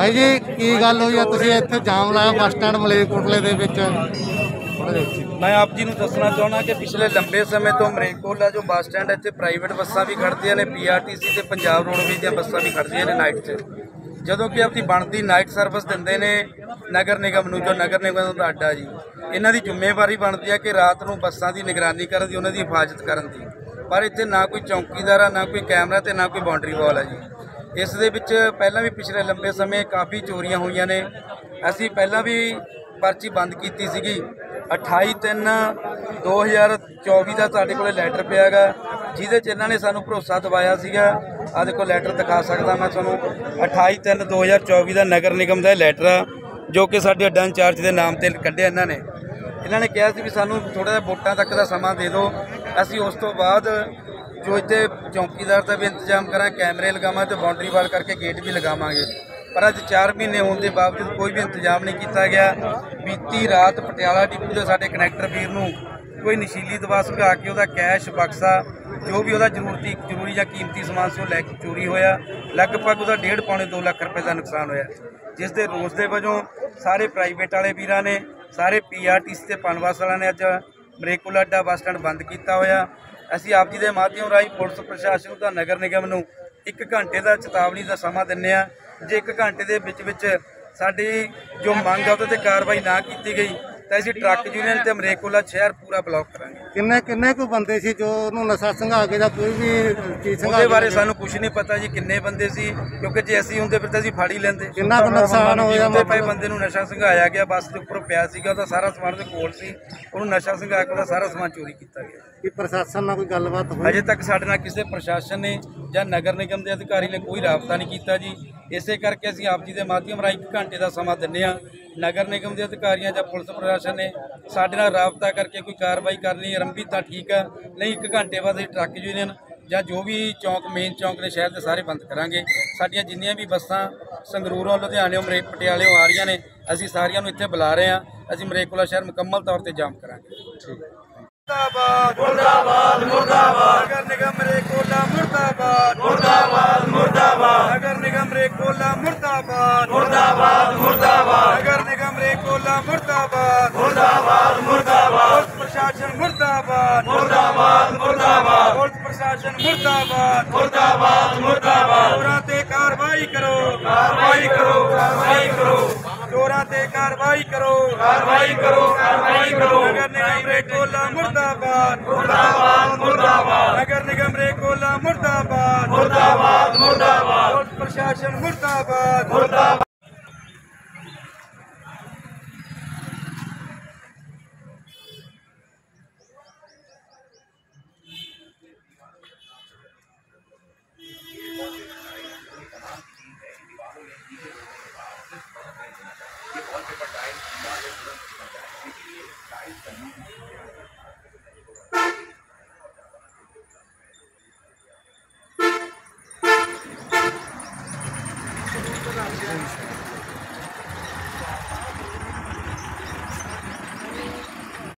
भाई जी की गल हुई है तुसीं इत्थे जाम लाया बस स्टैंड मलेरकोटले दे विच? मैं आप जी नूं दसना चाहुंदा कि पिछले लंबे समय तो मलेरकोटला जो बस स्टैंड इत्थे प्राइवेट बसां भी खड़दियां ने, PRTC ते पंजाब रोडवेज दीयां बसां भी खड़दियां ने नाइट 'च, ਜਦੋਂ ਕਿ ਆਪਣੀ ਬਣਦੀ ਨਾਈਟ ਸਰਵਿਸ ਦਿੰਦੇ ਨੇ ਨਗਰ ਨਿਗਮ ਨੂੰ, ਜੋ ਨਗਰ ਨਿਗਮ ਦਾ ਅੱਡਾ ਜੀ। ਇਹਨਾਂ ਦੀ ਜ਼ਿੰਮੇਵਾਰੀ ਬਣਦੀ ਹੈ ਕਿ ਰਾਤ ਨੂੰ ਬੱਸਾਂ ਦੀ ਨਿਗਰਾਨੀ ਕਰਨ ਦੀ, ਉਹਨਾਂ ਦੀ ਹਿਫਾਜ਼ਤ ਕਰਨ ਦੀ, ਪਰ ਇੱਥੇ ਨਾ ਕੋਈ ਚੌਕੀਦਾਰ ਆ, ਨਾ ਕੋਈ ਕੈਮਰਾ ਤੇ ਨਾ ਕੋਈ ਬਾਉਂਡਰੀ ਵਾਲ ਹੈ ਜੀ। ਇਸ ਦੇ ਵਿੱਚ ਪਹਿਲਾਂ ਵੀ ਪਿਛਲੇ ਲੰਬੇ ਸਮੇਂ ਕਾਫੀ ਚੋਰੀਆਂ ਹੋਈਆਂ ਨੇ। ਅਸੀਂ ਪਹਿਲਾਂ ਵੀ ਪਰਚੀ ਬੰਦ ਕੀਤੀ ਸੀਗੀ। 28/3/2024 ਦਾ ਸਾਡੇ ਕੋਲ ਲੈਟਰ ਪਿਆ ਗਾ, ਜਿਹਦੇ 'ਚ ਇਹਨਾਂ ਨੇ ਸਾਨੂੰ ਭਰੋਸਾ ਦਿਵਾਇਆ ਸੀਗਾ। ਆਹ ਦੇਖੋ ਲੈਟਰ ਦਿਖਾ ਸਕਦਾ ਮੈਂ ਤੁਹਾਨੂੰ, 28/3/2024 ਦਾ ਨਗਰ ਨਿਗਮ ਦਾ ਲੈਟਰ ਆ, ਜੋ ਕਿ ਸਾਡੇ ਅੱਡਾ ਇੰਚਾਰਜ ਦੇ ਨਾਮ ਤੇ ਕੱਢਿਆ ਇਹਨਾਂ ਨੇ। ਇਹਨਾਂ ਨੇ ਕਿਹਾ ਸੀ ਵੀ ਸਾਨੂੰ ਥੋੜ੍ਹਾ ਜਿਹਾ ਵੋਟਾਂ ਤੱਕ ਦਾ ਸਮਾਂ ਦੇ ਦਿਓ, ਅਸੀਂ ਉਸ ਤੋਂ ਬਾਅਦ ਜੋ ਇੱਥੇ ਚੌਕੀਦਾਰ ਦਾ ਵੀ ਇੰਤਜ਼ਾਮ ਕਰਾਂਗੇ, ਕੈਮਰੇ ਲਗਾਵਾਂਗੇ ਤੇ ਬਾਉਂਡਰੀ ਵਾਲ ਕਰਕੇ ਗੇਟ ਵੀ ਲਗਾਵਾਂਗੇ। ਪਰ ਅੱਜ 4 ਮਹੀਨੇ ਹੋਣ ਦੇ ਬਾਵਜੂਦ ਕੋਈ ਵੀ ਇੰਤਜ਼ਾਮ ਨਹੀਂ ਕੀਤਾ ਗਿਆ। ਬੀਤੀ ਰਾਤ ਪਟਿਆਲਾ ਡਿਪੂ ਦੇ ਸਾਡੇ ਕਨੈਕਟਰ ਵੀਰ ਨੂੰ ਕੋਈ ਨਸ਼ੀਲੀ ਦਵਾ ਸੁਘਾ ਕੇ ਉਹਦਾ ਕੈਸ਼ ਬਕਸਾ, ਜੋ ਵੀ ਉਹਦਾ ਜ਼ਰੂਰੀ ਜਾਂ ਕੀਮਤੀ ਸਮਾਨ ਸੀ, ਉਹ ਲੈ ਕੇ ਚੋਰੀ ਹੋਇਆ। ਲਗਭਗ ਉਹਦਾ 1.5-2 ਲੱਖ ਰੁਪਏ ਦਾ ਨੁਕਸਾਨ ਹੋਇਆ, ਜਿਸ ਦੇ ਰੋਸ ਦੇ ਵਜੋਂ ਸਾਰੇ ਪ੍ਰਾਈਵੇਟ ਵਾਲੇ ਵੀਰਾਂ ਨੇ, ਸਾਰੇ PRTC ਤੇ ਪਨਵਾਸ ਵਾਲਿਆਂ ਨੇ ਅੱਜ ਮਲੇਰਕੋਟਲਾ ਅੱਡਾ ਬੱਸ ਸਟੈਂਡ ਬੰਦ ਕੀਤਾ ਹੋਇਆ। ਅਸੀਂ ਆਪ ਜੀ ਦੇ ਮਾਧਿਅਮ ਰਾਹੀਂ ਪੁਲਿਸ ਪ੍ਰਸ਼ਾਸਨ ਦਾ ਨਗਰ ਨਿਗਮ ਨੂੰ 1 ਘੰਟੇ ਦਾ ਚੇਤਾਵਨੀ ਦਾ ਸਮਾਂ ਦਿੰਦੇ ਹਾਂ। ਜੇ 1 ਘੰਟੇ ਦੇ ਵਿੱਚ ਸਾਡੀ ਜੋ ਮੰਗ ਆ ਉਹਦੇ 'ਤੇ ਕਾਰਵਾਈ ਨਾ ਕੀਤੀ ਗਈ ਤਾਂ ਅਸੀਂ ਟਰੱਕ ਯੂਨੀਅਨ ਤੇ ਮਲੇਰਕੋਟਲਾ ਸ਼ਹਿਰ ਪੂਰਾ ਬਲੌਕ ਕਰਾਂਗੇ। ਕਿੰਨੇ ਕੁ ਬੰਦੇ ਸੀ ਜੋ ਉਹਨੂੰ ਨਸ਼ਾ ਸੰਘਾ ਕੇ ਜਾਂ ਕੋਈ ਵੀ ਚੀਜ਼ ਸੰਘਾ? ਉਹਦੇ ਬਾਰੇ ਸਾਨੂੰ ਕੁਝ ਨਹੀਂ ਪਤਾ ਜੀ, ਕਿੰਨੇ ਬੰਦੇ ਸੀ, ਕਿਉਂਕਿ ਜੇ ਅਸੀਂ ਹੁੰਦੇ ਫਿਰ ਤਾਂ ਅਸੀਂ ਫੜ ਹੀ ਲੈਂਦੇ। ਕਿੰਨਾ ਕੁ ਨੁਕਸਾਨ ਹੋਇਆ? ਪਏ ਬੰਦੇ ਨੂੰ ਨਸ਼ਾ ਸੰਘਾਇਆ ਗਿਆ, ਬੱਸ ਦੇ ਉੱਪਰ ਪਿਆ ਸੀਗਾ, ਉਹਦਾ ਸਾਰਾ ਸਮਾਨ ਉਹਦੇ ਕੋਲ ਸੀ, ਉਹਨੂੰ ਨਸ਼ਾ ਸੰਘਾ ਕੇ ਉਹਦਾ ਸਾਰਾ ਸਮਾਨ ਚੋਰੀ ਕੀਤਾ ਗਿਆ। ਕੀ ਪ੍ਰਸ਼ਾਸਨ ਨਾਲ ਕੋਈ ਗੱਲਬਾਤ ਹੋਈ? ਅਜੇ ਤੱਕ ਸਾਡੇ ਨਾਲ ਕਿਸੇ ਪ੍ਰਸ਼ਾਸਨ ਨੇ ਜਾਂ ਨਗਰ ਨਿਗਮ ਦੇ ਅਧਿਕਾਰੀ ਨੇ ਕੋਈ ਰਾਬਤਾ ਨਹੀਂ ਕੀਤਾ ਜੀ। ਇਸੇ ਕਰਕੇ ਅਸੀਂ ਆਪ ਜੀ ਦੇ ਮਾਧਿਅਮ ਰਾਹੀਂ 1 ਘੰਟੇ ਦਾ ਸਮਾਂ ਦਿੰਦੇ ਹਾਂ। ਨਗਰ ਨਿਗਮ ਦੇ ਅਧਿਕਾਰੀਆਂ ਜਾਂ ਪੁਲਿਸ ਪ੍ਰਸ਼ਾਸਨ ਨੇ ਸਾਡੇ ਨਾਲ ਰਾਬਤਾ ਕਰਕੇ ਕੋਈ ਕਾਰਵਾਈ ਕਰਨੀ ਆਰੰਭੀ ਤਾਂ ਠੀਕ ਆ, ਨਹੀਂ 1 ਘੰਟੇ ਬਾਅਦ ਅਸੀਂ ਟਰੱਕ ਯੂਨੀਅਨ ਜਾਂ ਜੋ ਵੀ ਚੌਂਕ ਮੇਨ ਚੌਂਕ ਨੇ ਸ਼ਹਿਰ ਦੇ ਸਾਰੇ ਬੰਦ ਕਰਾਂਗੇ। ਸਾਡੀਆਂ ਜਿੰਨੀਆਂ ਵੀ ਬੱਸਾਂ ਸੰਗਰੂਰੋਂ, ਲੁਧਿਆਣਿਓਂ, ਪਟਿਆਲਿਓਂ ਆ ਰਹੀਆਂ ਨੇ, ਅਸੀਂ ਸਾਰੀਆਂ ਨੂੰ ਇੱਥੇ ਬੁਲਾ ਰਹੇ ਹਾਂ। ਅਸੀਂ ਮਲੇਰਕੋਟਲਾ ਸ਼ਹਿਰ ਮੁਕੰਮਲ ਤੌਰ ਤੇ ਜਾਮ ਕਰਾਂਗੇ। ਮੁਰਦਾਬਾਦ ਮੁਰਦਾਬਾਦ ਮੁਰਦਾਬਾਦ, ਨਗਰ ਨਿਗਮ ਮਲੇਰਕੋਟਲਾ ਮੁਰਦਾਬਾਦ ਮੁਰਦਾਬਾਦ ਮੁਰਦਾਬਾਦ, ਨਗਰ ਨਿਗਮ ਮਲੇਰਕੋਟਲਾ ਮੁਰਦਾਬਾਦ ਮੁਰਦਾਬਾਦ ਮੁਰਦਾਬਾਦ, ਨਗਰ ਨਿਗਮ ਮਲੇਰਕੋਟਲਾ ਮੁਰਦਾਬਾਦ ਮੁਰਦਾਬਾਦ ਮੁਰਦਾਬਾਦ, ਪੁਲਿਸ ਪ੍ਰਸ਼ਾਸਨ ਮੁਰਦਾਬਾਦ ਮੁਰਦਾਬਾਦ ਮੁਰਦਾਬਾਦ, ਪੁਲਿਸ ਪ੍ਰਸ਼ਾਸਨ ਮੁਰਦਾਬਾਦ ਮੁਰਦਾਬਾਦ ਮੁਰਦਾਬਾਦ। ਚੋਰਾਂ ਤੇ ਕਾਰਵਾਈ ਕਰੋ, ਕਾਰਵਾਈ ਕਰੋ, ਕਾਰਵਾਈ ਕਰੋ, ਚੋਰਾਂ ਤੇ ਕਾਰਵਾਈ ਕਰੋ, ਕਾਰਵਾਈ ਕਰੋ, ਕਾਰਵਾਈ ਕਰੋ। ਨਗਰ ਨਿਗਮ ਮਲੇਰਕੋਟਲਾ ਮੁਰਦਾਬਾਦ ਮੁਰਦਾਬਾਦ ਮੁਰਦਾਬਾਦ, ਨਗਰ ਨਿਗਮ ਮਲੇਰਕੋਟਲਾ ਮੁਰਦਾਬਾਦ ਮੁਰਦਾਬਾਦ ਮੁਰਦਾਬਾਦ, ਪੁਲਿਸ ਪ੍ਰਸ਼ਾਸਨ ਮੁਰਦਾਬਾਦ ਮੁਰਦਾਬਾਦ।